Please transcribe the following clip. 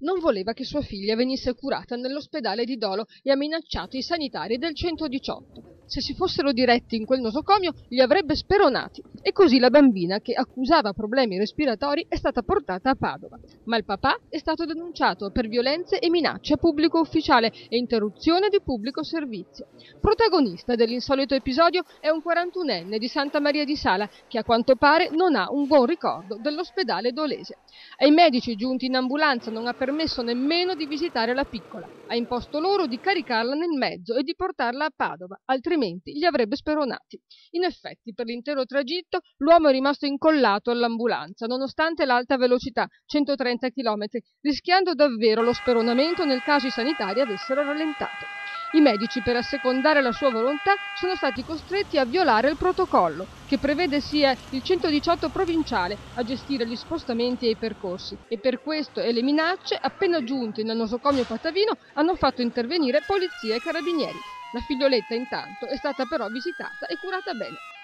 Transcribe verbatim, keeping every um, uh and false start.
non voleva che sua figlia venisse curata nell'ospedale di Dolo e ha minacciato i sanitari del centodiciotto. Se si fossero diretti in quel nosocomio li avrebbe speronati. E così la bambina, che accusava problemi respiratori, è stata portata a Padova. Ma il papà è stato denunciato per violenze e minacce a pubblico ufficiale e interruzione di pubblico servizio. Protagonista dell'insolito episodio è un quarantunenne di Santa Maria di Sala che a quanto pare non ha un buon ricordo dell'ospedale dolese. Ai medici giunti in ambulanza non ha permesso nemmeno di visitare la piccola. Ha imposto loro di caricarla nel mezzo e di portarla a Padova, altrimenti li avrebbe speronati. In effetti, per l'intero tragitto, l'uomo è rimasto incollato all'ambulanza, nonostante l'alta velocità, centotrenta chilometri, rischiando davvero lo speronamento nel caso i sanitari avessero rallentato. I medici, per assecondare la sua volontà, sono stati costretti a violare il protocollo, che prevede sia il centodiciotto provinciale a gestire gli spostamenti e i percorsi, e per questo e le minacce, appena giunti nel nosocomio patavino, hanno fatto intervenire polizia e carabinieri. La figlioletta, intanto, è stata però visitata e curata bene.